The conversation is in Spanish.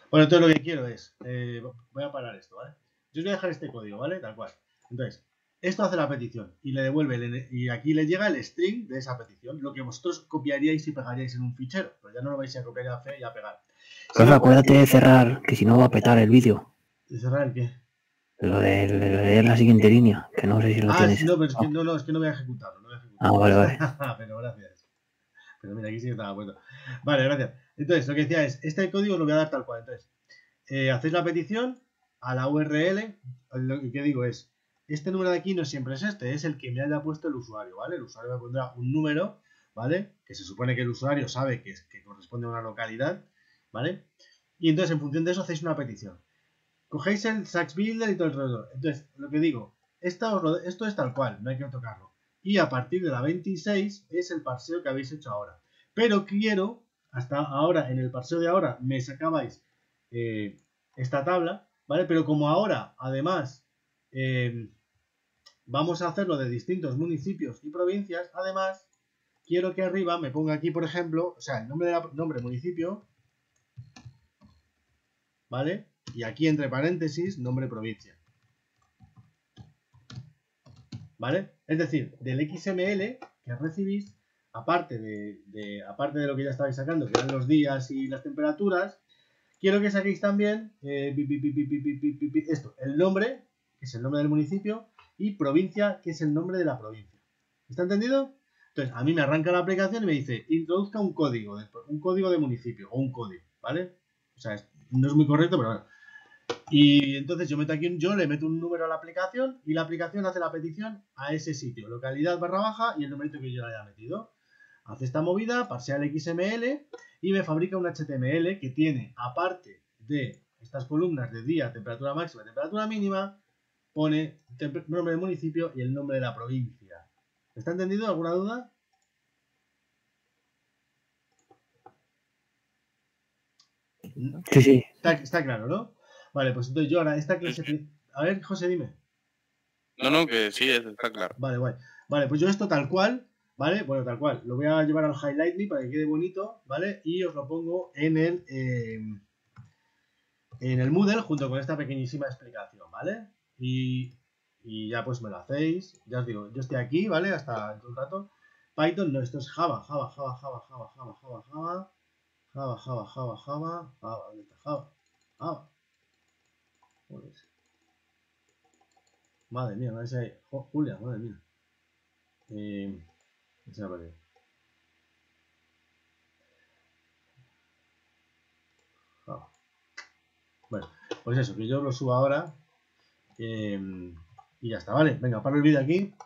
Bueno, entonces lo que quiero es, voy a parar esto, ¿vale? Yo os voy a dejar este código, ¿vale? Tal cual. Entonces, esto hace la petición y le devuelve, y aquí le llega el string de esa petición, lo que vosotros copiaríais y pegaríais en un fichero, pero ya no lo vais a copiar y a pegar. Profe, acuérdate de cerrar, que si no va a petar el vídeo. ¿De cerrar el qué? Lo de leer la siguiente línea, que no sé si lo tienes. No, pero es que no, es que no voy a ejecutarlo, no voy a Ah, ejecutarlo. vale, vale. Pero gracias. Pero mira, aquí sí que estaba puesto. Vale, gracias. Entonces, lo que decía es, este código os lo voy a dar tal cual. Entonces, hacéis la petición a la URL. Lo que digo es, este número de aquí no siempre es este, es el que me haya puesto el usuario, ¿vale? El usuario me pondrá un número, ¿vale? Que se supone que el usuario sabe que corresponde a una localidad, ¿vale? Y entonces, en función de eso, hacéis una petición. Cogéis el Sax Builder y todo el rollo. Entonces, lo que digo, esto es tal cual, no hay que tocarlo. Y a partir de la 26 es el parseo que habéis hecho ahora. Pero quiero, hasta ahora, en el parseo de ahora, me sacabais esta tabla, ¿vale? Pero como ahora, además, vamos a hacerlo de distintos municipios y provincias, además, quiero que arriba me ponga aquí, por ejemplo, o sea, el nombre municipio, ¿vale? Y aquí entre paréntesis, nombre provincia. ¿Vale? Es decir, del XML que recibís, aparte de lo que ya estabais sacando, que eran los días y las temperaturas, quiero que saquéis también esto, el nombre, que es el nombre del municipio, y provincia, que es el nombre de la provincia. ¿Está entendido? Entonces, a mí me arranca la aplicación y me dice, introduzca un código de municipio, o un código, ¿vale? O sea, no es muy correcto, pero bueno. Y entonces yo le meto un número a la aplicación y la aplicación hace la petición a ese sitio, localidad barra baja y el numerito que yo le haya metido. Hace esta movida, parsea el XML y me fabrica un HTML que tiene, aparte de estas columnas de día, temperatura máxima, temperatura mínima, pone nombre del municipio y el nombre de la provincia. ¿Está entendido? ¿Alguna duda? Sí, sí. Está claro, ¿no? Vale, pues entonces yo ahora esta clase... A ver, José, dime. No, que sí, eso está claro. Vale, guay. Vale, pues yo esto tal cual, ¿vale? Bueno, tal cual. Lo voy a llevar al Highlight Me para que quede bonito, ¿vale? Y os lo pongo en el Moodle junto con esta pequeñísima explicación, ¿vale? Y ya pues me lo hacéis. Ya os digo, yo estoy aquí, ¿vale? Hasta dentro de un rato. Python, no, esto es Java. ¿Dónde está Java? Java. Pues, madre mía, no sé. Julia, madre mía. Se me ha perdido. Java. Bueno, pues eso, que yo lo subo ahora y ya está, ¿vale? Venga, paro el vídeo aquí.